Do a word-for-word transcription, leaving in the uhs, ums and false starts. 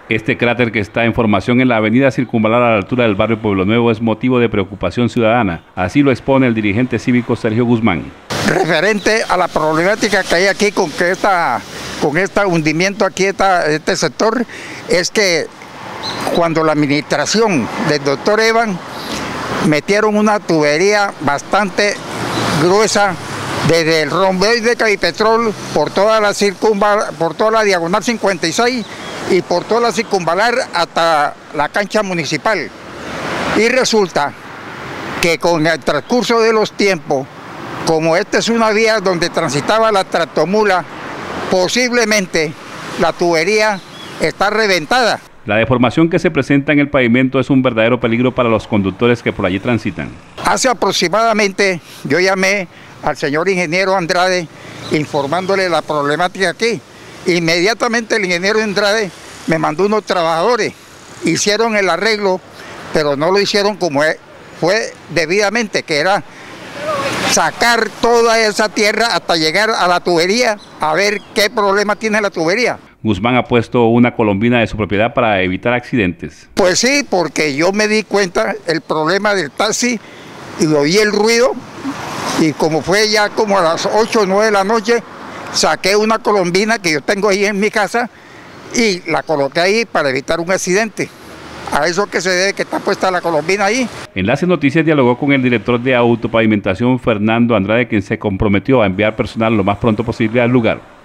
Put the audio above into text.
Este cráter que está en formación en la avenida Circunvalar a la altura del barrio Pueblo Nuevo es motivo de preocupación ciudadana. Así lo expone el dirigente cívico Sergio Guzmán. Referente a la problemática que hay aquí con que esta, con este hundimiento aquí, esta, este sector, es que cuando la administración del doctor Evan metieron una tubería bastante gruesa desde el romboide de Cabipetrol por toda la circunval, por toda la diagonal cincuenta y seis y por toda la circunvalar hasta la cancha municipal. Y resulta que con el transcurso de los tiempos, como esta es una vía donde transitaba la tractomula, posiblemente la tubería está reventada. La deformación que se presenta en el pavimento es un verdadero peligro para los conductores que por allí transitan. Hace aproximadamente, yo llamé al señor ingeniero Andrade informándole la problemática aquí. Inmediatamente el ingeniero Andrade me mandó unos trabajadores, hicieron el arreglo, pero no lo hicieron como fue debidamente, que era sacar toda esa tierra hasta llegar a la tubería, a ver qué problema tiene la tubería. Guzmán ha puesto una colombina de su propiedad para evitar accidentes. Pues sí, porque yo me di cuenta el problema del taxi y oí el ruido, y como fue ya como a las ocho o nueve de la noche, saqué una colombina que yo tengo ahí en mi casa y la coloqué ahí para evitar un accidente. A eso que se debe que está puesta la colombina ahí. Enlace Noticias dialogó con el director de autopavimentación Fernando Andrade, quien se comprometió a enviar personal lo más pronto posible al lugar.